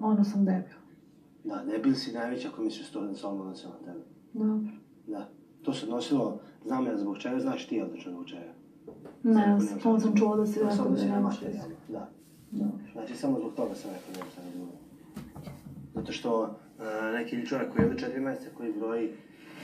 Onda sam debil. Da, debil si najveći ako misliš da se odmah odnosilo na tebe. Dobro. Da. To se odnosilo, znam ja zbog čega, znaš ti odlično zbog čega. Ne, to sam čuo da si rekao samo da ne nemaš materijalno, veze. da. Dobro. Znači, samo zbog toga sam rekao da nema sad drugo. Zato što neki čovjek koji je ovdje 4 mjeseca, koji broji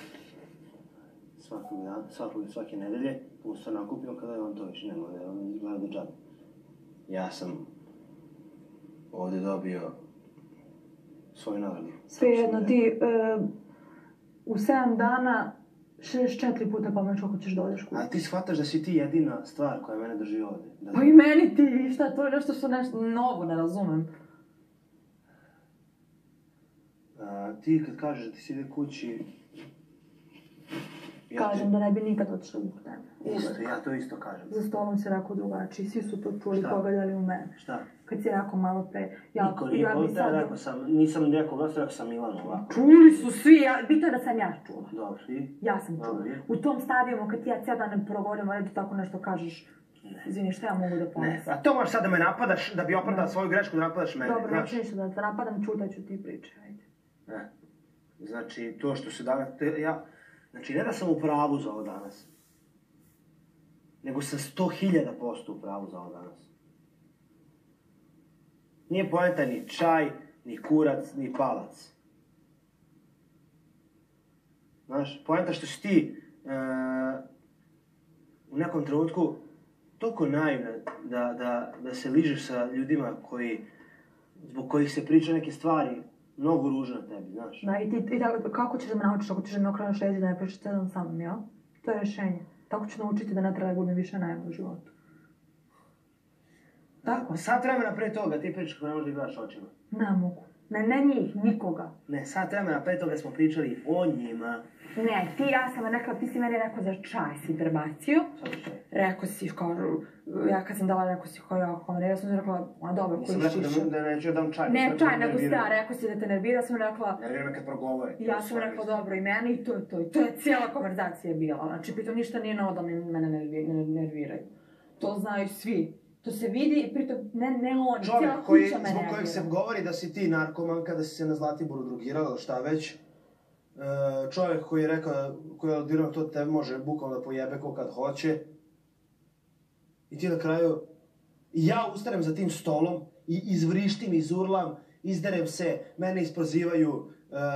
svakog dana, svake nedelje, mu se nakupio kada je on to više nema, da on izgleda do džabe. Ja sam ovdje dobio svoju nagradu. Svejedno, ti u 7 dana 64 puta pomeš kako ćeš da odeš kući. A ti shvataš da si ti jedina stvar koja mene drži ovdje. Pa i meni ti, šta, to je nešto što nešto novo, ne razumem. Ti kad kažeš da ti si ide kući... Kažem da ne bi nikad otišla zbog tebe. Isto, ja to isto kažem. Za stolom si rekao drugačiji, svi su to čuli, pogaljali u mene. Šta? Kad si rekao malo pre, Niko nije rekao sam, nisam rekao glas, rekao sam Milanu ovako. Čuli su svi, bitno je da sam ja čula. Dobro, i? Ja sam čula. U tom stadijumu kad ti ja cijel dan ne progovorim, ali tako nešto kažeš, izvini, šta ja mogu da pomislim? A to možeš sad da me napadaš, da bi opravdala svoju grešku, da napadaš mene. Dobro, neću ništa da te napadam, čutaću ti priče, ajde. Ne. Znači, to što se danas, znači, ne da sam u pravu za ovo danas, nego sam 100.000% u pravu za ovo danas. Nije poenta ni čaj, ni kurac, ni palac. Znaš, poenta što si ti u nekom trenutku toliko naivna da se ližeš sa ljudima zbog kojih se priča neke stvari mnogo ružno tebi, znaš. Da, i ti kako ćeš da me naučiš ako ćeš da me okreneš leđa da ne pričaš cijel sa mnom, jel? To je rješenje. Tako ću naučiti da ne treba da budem više naivna u životu. Tako? Sat vremena pre toga ti pričaš kako ne možeš da igraš očima. Ne mogu. Ne njih, nikoga. Ne, sat vremena pre toga smo pričali o njima. Ne, ja sam rekla, ti si meni rekao za čaj si prebacio. Sad čaj. Rekao si kao, ja kad sam dala rekao si kao ja sam rekla, a dobro, koji šiša. Nisam rekao da neću dam čaj. Ne čaj, nego rekao si da te nervira, sam rekla... Nervira me kad progovore. Ja sam rekla dobro i meni i to je to. I to je cijela konverzacija bila. Znači, pritom ništa nije novo da mene nerviraju. To znaju svi. To se vidi, pritom ne oni, cijela kuća me nervira. Zbog kojeg se govori da si ti narkomanka, da si se na Zlatiboru drogirala ili šta već. Čovjek koji je rekao, koji je audirao to tebe može bukvalno da pojebe ko kad hoće. I ti na kraju, ja ustanem za tim stolom i izvrištim, izurlam, izderem se, mene isprozivaju,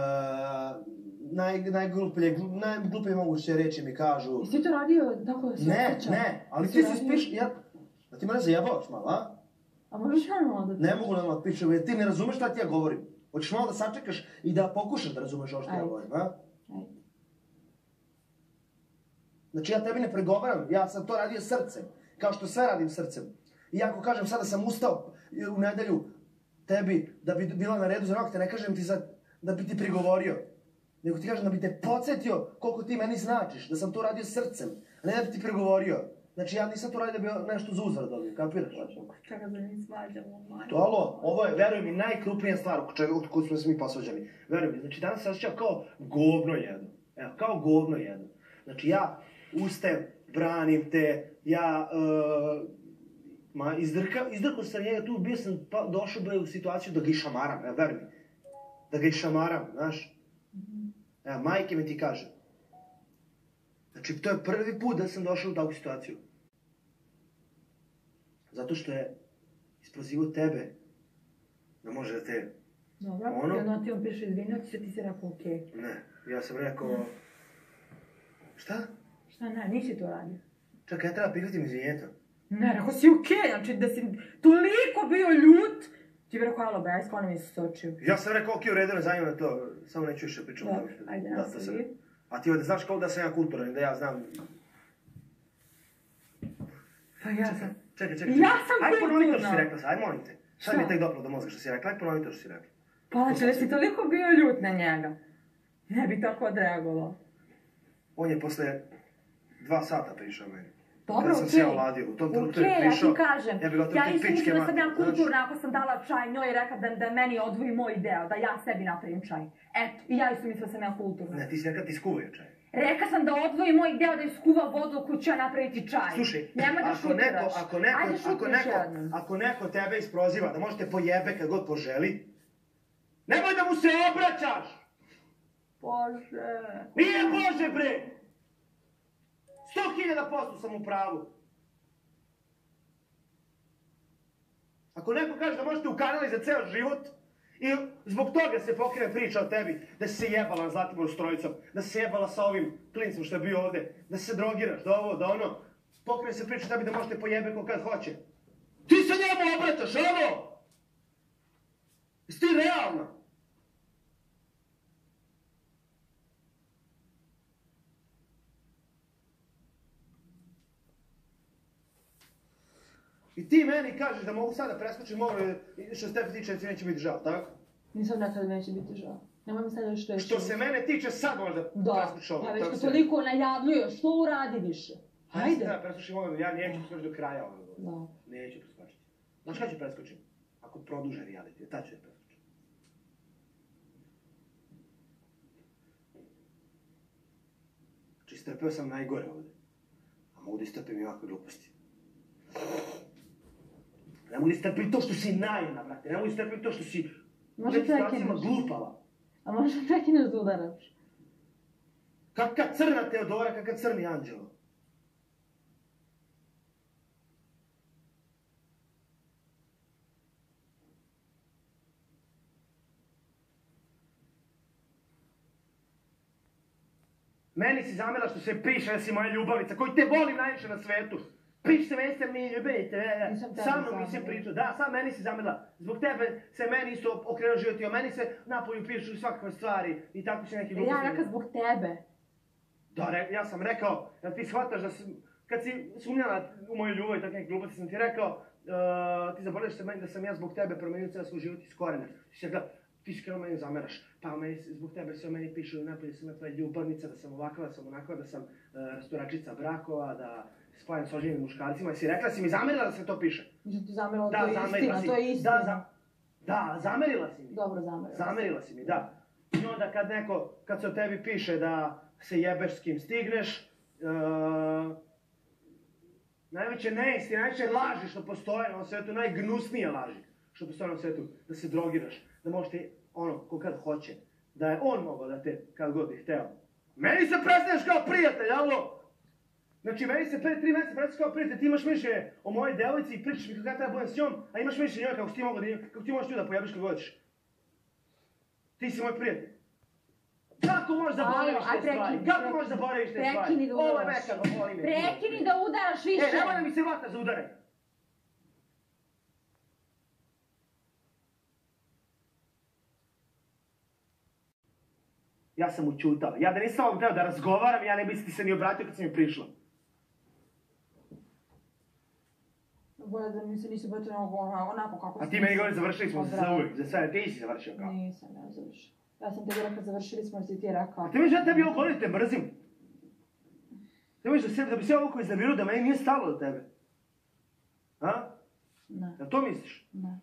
najgluplje moguće reči mi kažu. Jesi ti to radio tako da se osjeća? Ne, ali ti se spiš, da ti mene zajebavaš malo, a? A možeš malo da ti... Ne mogu da pišem, jer ti ne razumeš šta ti ja govorim. Hoćeš malo da sačekaš i da pokušaš da razumeš ovo što ja govorim, a? Ajde. Znači ja tebi ne pregovaram, ja sam to radio srcem, kao što sve radim srcem. I ako kažem sada sam ustao u nedelju tebi da bi bila na redu za nokte, ne kažem ti da bi ti prigovorio. Nego ti kažem da bi te podsjetio koliko ti meni značiš, da sam to radio srcem, a ne da bi ti prigovorio. Znači ja nisam to radio da bi nešto za uzvrat dobio, kapiraš? Čega da mi svađamo, majko. To alo, ovo je, veruj mi, najkrupnija stvar od koju smo se mi posvađali. Veruj mi, znači danas se osjećao kao govno jedno. Evo, kao govno jedno. Znači ja ustajem, branim te, ja... izdrkao sam njega tu, bio sam došao u situaciju da ga išamaram, evo, veruj mi. Da ga išamaram, znaš. Evo, majke mi ti kaže. Znači, to je prvi put da sam došao u takvu situaciju. Zato što je isprozivao tebe da može da te... Dobro, i onda ti on piše izvinio, ti si rekao okej. Ne, ja sam rekao... Šta? Šta ne, nisi to radio. Čekaj, ja treba prihvatim izvinjeto. Ne, rekao si okej, znači da si toliko bio ljut. Ti bi rekao, alo be, aj skloni mi se s očiju. Ja sam rekao okej, u redu, ne zanima to, samo neću više pričati o tome. Ajde, nastavi. A ti ovdje znaš kao da sam ja kulturan, da ja znam... Pa ja sam... Čekaj. Ja sam kulturna! Ajde ponovi to što si rekla sad, ajde molim te. Sad mi je tek dopalo do mozga što si rekla, ajde ponovi to što si rekla. Pa znači da si toliko bio ljut na njega. Ne bi tako odreagovao. On je posle 2 sata prišao meni. Dobro, kada sam se ja oladio, u tom trenutku je prišao... ja ti kažem. Ja isto mislim da sam ja kulturna ako sam dala čaj njoj i rekla da meni odvoji moj deo, da ja sebi napravim čaj. Eto, i ja isto mislim da sam ja kulturna. Ne, ti si rekla ti skuvaju čaj. Rekla sam da odvoji moj deo da iskuva vodu koju ću ja napraviti čaj. Slušaj, nemoj da šutiraš. Ako neko tebe isproziva da možete pojebe kad god poželi, Nemoj da mu se obraćaš! Bože. Nije Bože, bre! 100.000% sam u pravu. Ako neko kaže da možete ukanali za ceo život i zbog toga se pokrene priča o tebi, da si se jebala na Zlatiboru s trojicom, da si se jebala sa ovim klincem što je bio ovde, da se drogiraš, da ovo, da ono, pokrene se priča o tebi da možete pojebe ko kad hoće. Ti se njemu obraćaš, ovo! Jesi ti realna? I ti meni kažeš da mogu sada preskočiti ovo što se tebi tiče, ti neće biti žao, tako? Nisam rekla da neće biti žao. Nemoj mi sad još reći. Što se mene tiče, sad možda preskočiš ovo. Da, već kad toliko najavljuješ, što uradi više? Hajde. Da, preskočim ovo, ja neću preskočiti do kraja ovo. Da. Neću preskočiti. Znaš kada ću preskočiti? Ako produže reality, tad ću je preskočiti. Znači, istrpeo sam najgore ovde. A mogu da istrpim i ovakve gluposti. Ne mogu da istrpim to što si naivna, brate. Ne mogu da istrpim to što si u nekim situacijama glupava. A možda prekineš da udaraš? Kakva crna Teodora, kakav crni Anđelo. Meni si zamela što se piše da si moja ljubavica, koji te volim najviše na svetu. Piši se, meni ste mi ljubite, sa mnom nisi pričao. Da, sad meni si zamela. Zbog tebe se meni isto okrenuo život i o meni se napolju pišu svakakve stvari i tako se neki gluposti. Ja rekao zbog tebe. Da, ja sam rekao, da ti shvataš da sam, kad si sumnjala u moju ljubav i tako neke gluposti, sam ti rekao, ti zaboravljaš se meni da sam ja zbog tebe promenio cijel svoj život iz korena. Ti si rekla, ti si krenuo meni zameraš, pa zbog tebe se o meni pišu napolju da sam ja tvoja ljubavnica, da sam ovakva, da sam onakva, da sam rasturačica brakova, da spajam s oženjenim muškarcima. Jesi rekla, si mi zamerila da se to piše? Nisam ti zamerila, to je istina, to je istina. Da, zamerila si mi. Dobro, zamerila. Zamerila si mi, da. I onda kad se o tebi piše da se jebeš s kim stigneš, najveće neistine, najveće laži što postoje na ovom svetu, najgnusnije laži što postoje na ovom svetu, da se drogiraš, da možeš ti ono, ko kad hoće, da je on mogao da te kad god je hteo. Meni se predstavljaš kao prijatelj, alo? Znači, meni se pre 3 mjeseca predstavljaš kao prijatelj, ti imaš mišljenje o mojoj devojci i pričaš mi kako ja treba budem s njom, a imaš mišljenje njoj kako ti možeš tu da pojebiš kad hoćeš. Ti si moj prijatelj. Kako možeš zaboraviš te stvari? Kako možeš zaboraviš te stvari? Prekini da udaraš. Ovo je mekano, volim je. Prekini da udaraš više. Nemoj da mi se vata za udaraj. Ja sam učutao. Ja da nisam ovog hteo da razgovaram, ja ne bi ti se ni obratio kad sam mi prišla. Bolje da mi se nisi obratio onako kako si... A ti meni govori završili smo se za uvijek, za sve, ti si završio kao. Nisam, ja završio. Ja sam tebi rekao završili smo, si ti rekao. A ti misliš da tebi ovo govorim, te mrzim? Ti misliš da bi se ovo koji zavirao da meni nije stalo do tebe? A? Ne. Da to misliš? Ne.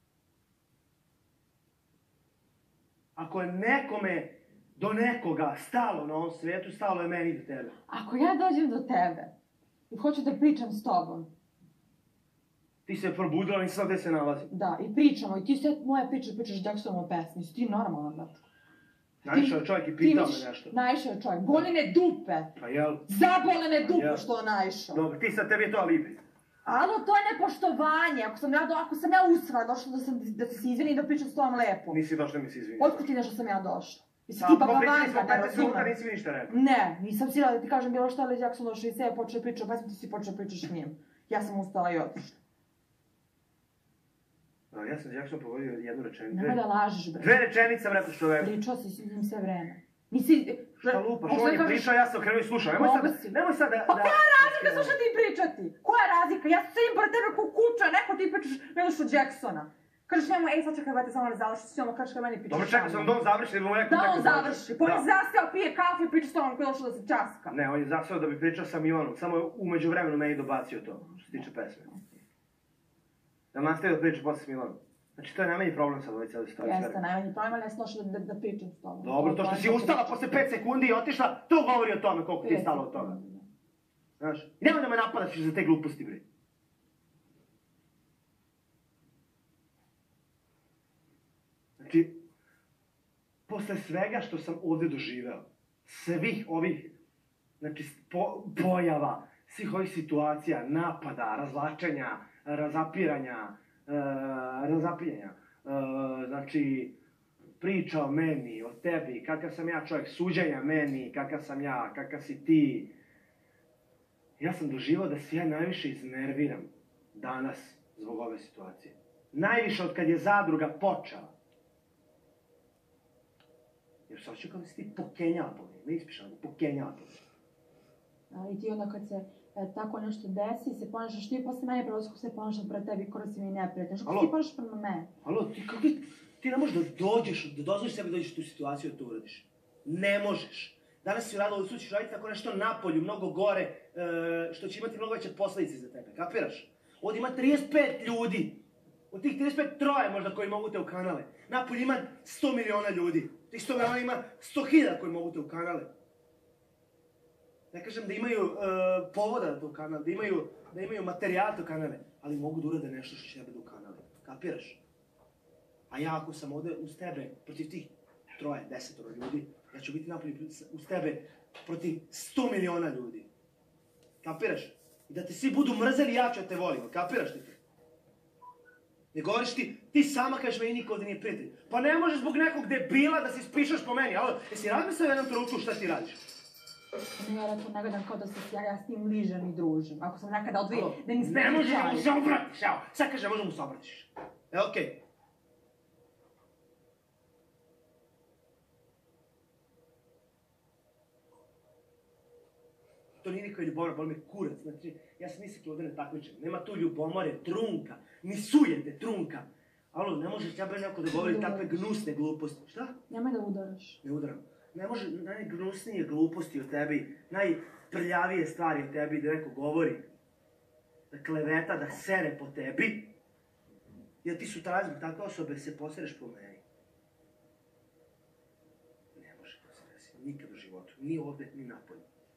Ako je nekome do nekoga stalo na ovom svijetu, stalo je meni do tebe. Ako ja dođem do tebe i hoću da pričam s tobom. Ti se probudila, nisam gde se nalazi. Da, i pričamo, i ti sve moje pričaš Jacksonovu pesmi, si ti normalan, znači. Naišao je čovjek i pitao me nešto. Naišao je čovjek, golene dupe. Pa jel? Zabolene dupe što je naišao. Dobro, ti sad tebi je to alibi. Alo, to je nepoštovanje. Ako sam ja usrala, došla da se izvini i da pričam s tobom lepo. Nisi došla da mi se izvini. Otkud ti nešto sam ja došla? Jesi ti baba Vanja, ne razumem. Nisi mi ništa rekao. Ne, nisam sila da ti kažem bilo šta, ali Jackson došao i sve počeo pričao, pa ti si počeo pričaš s njim. Ja sam ustala i otišla. Ja sam Jackson pogodio jednu rečenicu. Nemoj da lažiš, bre. 2 rečenice sam rekao što je. Pričao si s njim sve vreme. Nisi... Šta lupaš, on je pričao, ja sam okrenuo i slušao. Nemoj sad da... Pa koja je razlika slušati i pričati? Koja je razlika? Ja sedim pored tebe ko kuća, neko ti pričaš Milošu Jacksona. Kažeš njemu, ej sad čekaj, bate, samo ne završi s njom, kažeš kad meni pričaš. Dobro, čekaj, sam da on završi, da mu da on završi. Pa on je zaseo, pije kafu i priča s tobom, Milošu da se časka. Ne, on je zaseo da bi pričao sa Milanom, samo je umeđu vremenu meni dobacio to, što se tiče pesme. Da nastavi da priča posle s Milanom. Znači, to je najmanji problem sad ovoj cijeli situaciji. Jeste, najmanji problem, ali ja sam došla da pričam s tobom. Dobro, to što si ustala posle 5 sekundi i otišla, to govori o tome koliko ti je stalo od toga. Znaš, i nemoj da me napadaš za te gluposti, bre. Znači, posle svega što sam ovde doživeo, svih ovih, znači, pojava, svih ovih situacija, napada, razvlačenja, razapiranja, znači, priča o meni, o tebi, kakav sam ja čovjek, suđenja meni, kakav sam ja, kakav si ti. Ja sam doživao da se ja najviše iznerviram danas zbog ove situacije. Najviše od kad je zadruga počela. Jer se očeo kao da si ti pokenjala po meni, ne ispišala, pokenjala po meni. I ti onda kad se tako nešto desi, se ponašaš ti posle mene, pravo se ponašam pred tebi, koro si mi neprijatelj. Što ti ponašaš prema mene? Alo, ti ne možeš da dođeš, da dozvoliš sebi dođeš u tu situaciju da to uradiš. Ne možeš. Danas si uradila, ovdje ćeš raditi tako nešto napolju, mnogo gore, što će imati mnogo veće posledice za tebe, kapiraš? Ovdje ima 35 ljudi. Od tih 35 troje možda koji mogu te u kanale. Napolju ima 100 miliona ljudi. Tih 100 miliona ima 100.000 koji mogu te u kanale. Ne kažem da imaju povoda da te u kanale, da imaju materijal da u kanale, ali mogu da urade nešto što će tebe da u kanale. Kapiraš? A ja ako sam ovde uz tebe protiv tih troje, 10 ljudi, ja ću biti napolju uz tebe protiv 100 miliona ljudi. Kapiraš? I da te svi budu mrzeli, ja ću da te volim. Kapiraš ti to? Ne govoriš ti sama kažeš meni niko ovde nije prijatelj. Pa ne možeš zbog nekog debila da se ispišaš po meni. Alo, jesi razmislio u jednom trenutku šta ti radiš? Ja rekao, ne gledam kao da se ja s tim ližem i družim. Ako sam nekada odvije, da mi ne možeš da mu se obratiš, evo. Sad kaže, možda mu se obratiš. Okej. To nije niko ljubomora, boli me kurac. Znači, ja se nisam tu ovdje ne takmičem. Nema tu ljubomore, trunka, ni sujete, trunka. Alo, ne možeš ja bre neko da govori takve gnusne gluposti. Šta? Nemoj da udaraš. Ne udaram. Ne može najgnusnije gluposti o tebi, najprljavije stvari o tebi da neko govori. Da kleveta, da sere po tebi. Jer ti sutra zbog takve osobe se posereš po meni. Ne može to se desiti. Nikad u životu. Ni ovde, ni napolju.